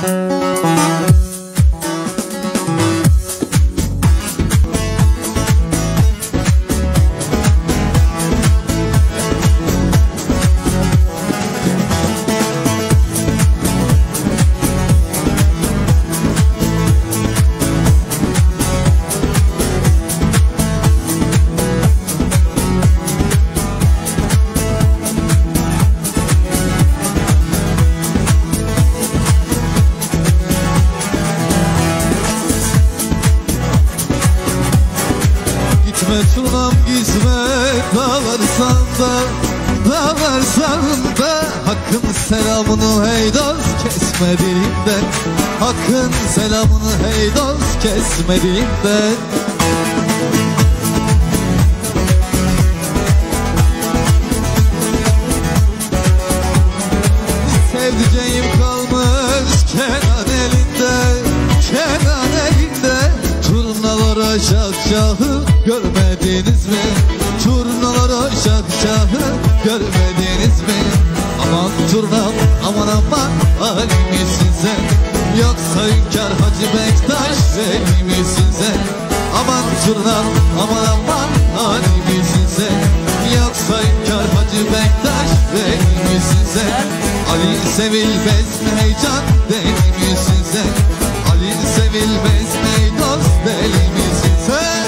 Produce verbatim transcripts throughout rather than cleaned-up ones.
Turnam gitme dağlarsan da, dağlarsan da Hakkın selamını hey dost kesme dilimden, Hakkın selamını hey dost kesme dilimden. Sevdiceğim kalmış Kenan elinde, Kenan elinde Turnalara şakşahı görmediniz mi? Turnalara şakşahı görmediniz mi? Aman turnam aman aman Ali misin sen? Yoksa Hünkar Hacı Bektaş Veli misin sen? Aman turnam aman aman Ali misin sen? Yoksa Hünkar Hacı Bektaş Veli misin sen? Ali sevilmez mi heyecan deli misin sen? Ali sevilmez mi dost deli misin sen?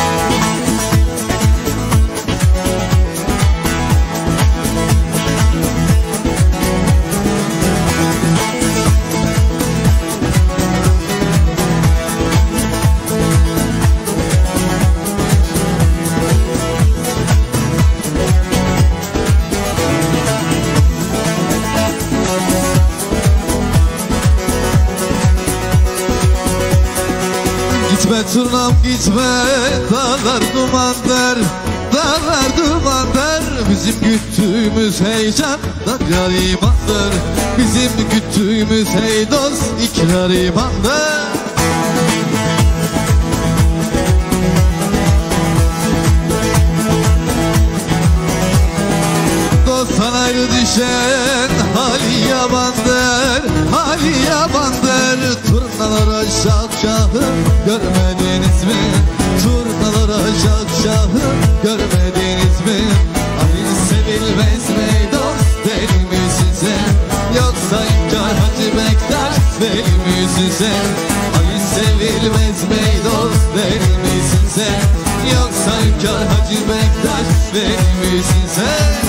Gitme turnam gitme, dağlar duman der, dağlar duman der. Bizim güttüğümüz heyecan ikrar imandır, bizim güttüğümüz hey dost ikrar imandır. Dosttan ayrı düşen hali yamandır, hali yamandır. Turnalara şakşahı görmediniz mi? Turnalara şakşahı görmediniz mi? Ali sevilmez mi dost deli misin sen? Yoksa Hünkar Hacı Bektaş Veli misin sen? Ali sevilmez mi dost deli misin sen? Yoksa Hünkar Hacı Bektaş Veli misin sen?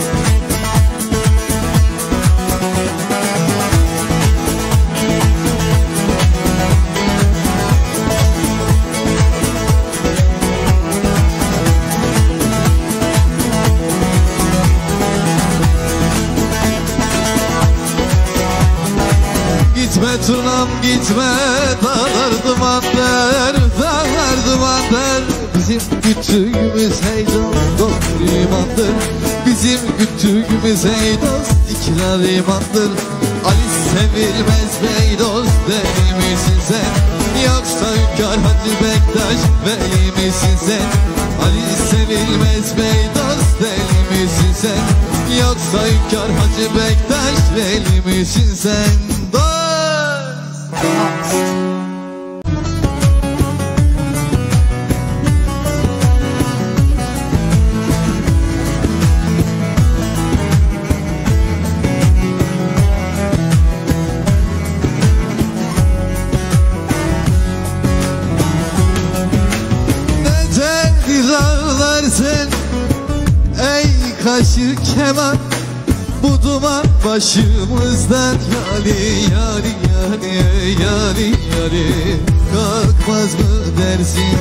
Gitme turnam gitme, dağlar duman der, dağlar duman der. Bizim güttüğümüz heyecan dost imandır, bizim güttüğümüz hey dost ikrar imandır. Ali sevilmez bey dost deli misin sen? Yoksa Hünkar Hacı Bektaş Veli misin sen? Ali sevilmez bey dost deli misin sen? Yoksa Hünkar Hacı Bektaş Veli misin sen? Dost! Ağlarsın ey kaşı keman, bu duman başımızdan yali yali yali yali yali kalkmaz mı dersin?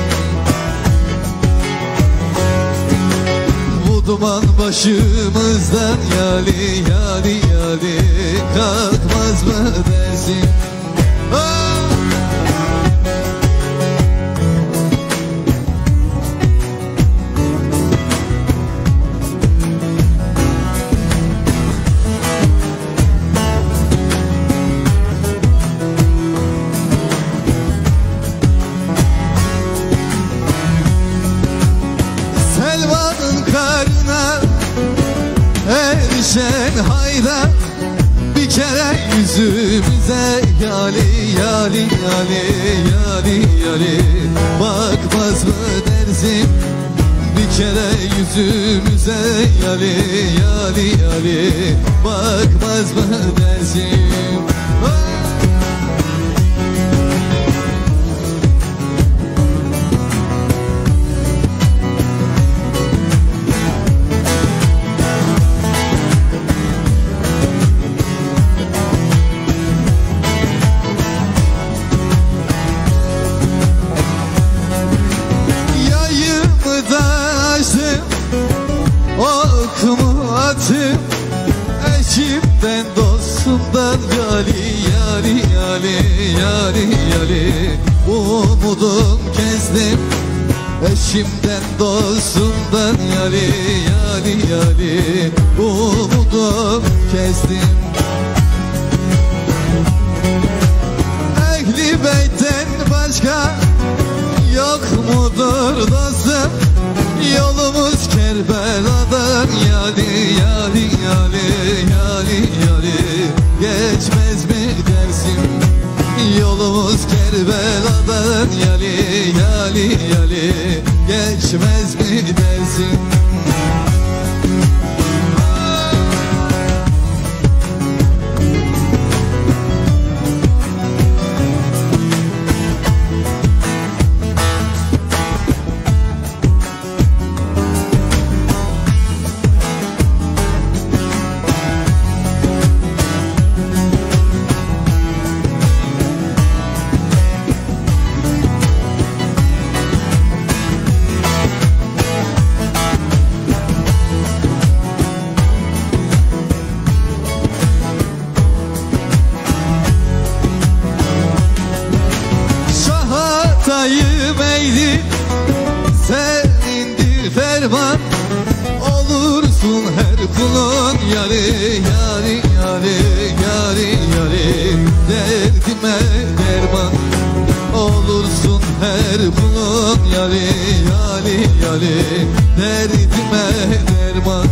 Bu duman başımızdan yali yali yali kalkmaz mı dersin? Oh! Erişen hayda bir kere yüzümü yüzümüze yali yali yali yali yali. Bakmaz mı dersin bir kere yüzümüze yali yali yali. Bakmaz mı dersin? Okumu atım eşimden dostumdan yali yali yali yali yali. Umudum kestim eşimden dostumdan yali yali yali. Umudum kestim. Ehli beytten başka yok mudur dostum? Yolumuz Kerbela'dan yali yali yali yali yali. Geçmez mi dersim? Yolumuz Kerbela'dan yali yali yali. Geçmez mi dersim? Şahatayım eğri senindir ferman. Olursun her kulun yari yari yari yari yari. Derdime derman olursun her kulun yari yari yari. Derdime derman.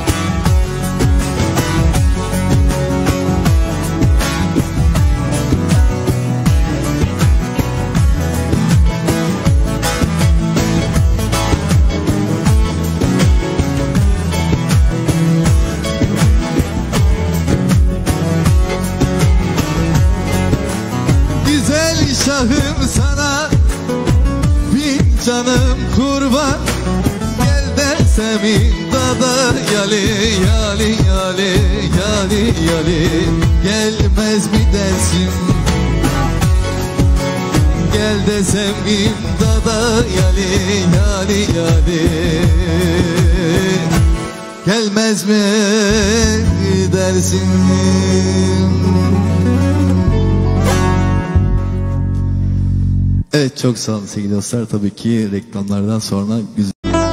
Şahım sana bin canım kurban. Gel desem imdada yali yali yali yali yali. Gelmez mi dersin? Gel desem imdada yali yali yali. Gelmez mi dersin? Evet, çok sağ olun sevgili dostlar. Tabii ki reklamlardan sonra güzel.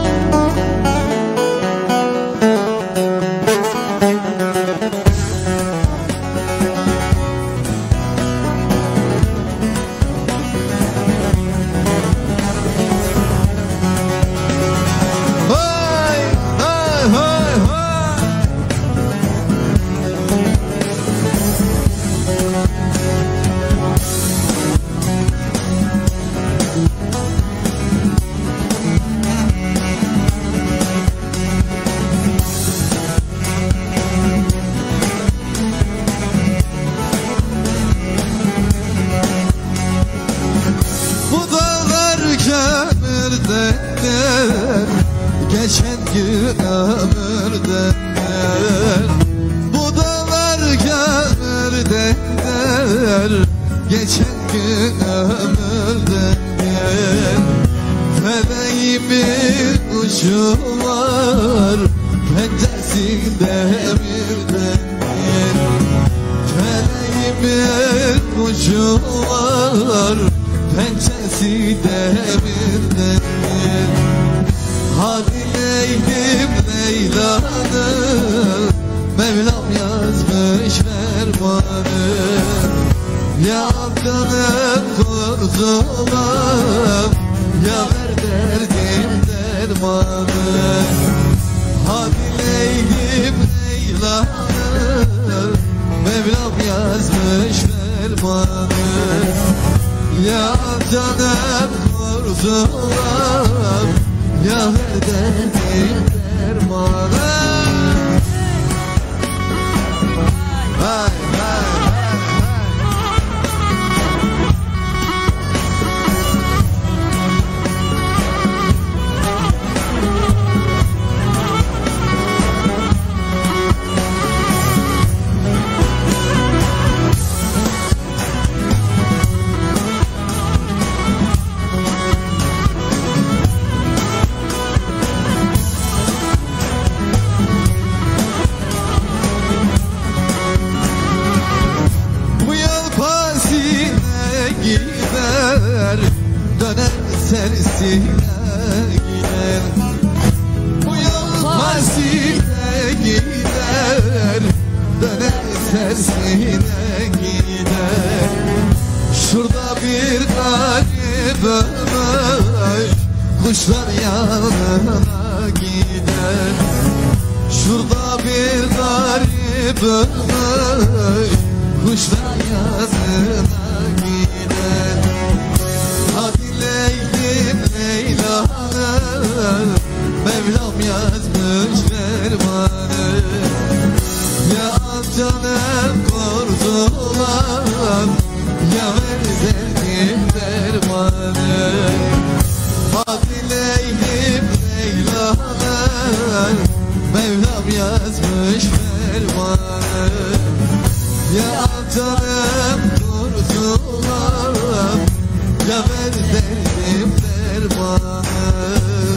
Geçen gün ömürden bu dağlar kömürden geçen gün ömürden feleğimin kuşu var penceresi demirden feleğimin kuşu var penceresi demirden. Hadi Leylim Leyla'nı Mevlam yazmış fermanı. Ya canım kurtulam, ya ver derdim dermanı. Hadi Leylim Leyla'nı Mevlam yazmış fermanı. fermanı. Ya canım kurtulam, ya verdenin dermanı. Hay hay döner tersine gider. Bu yol tersine gider, döner tersine gider. Şurada bir garip ömür, kuşlar yanına gider. Şurada bir garip ömür, kuşlar yanına gider. Hadi Leylim Leyla'nın, Mevlam yazmış fermanı. Ya canım kurtulan, ya ver derdim dermanı. Hadi Leylim Leyla'nın, Mevlam yazmış fermanı. Ya canım kurtulan, ya ver derdim dermanı.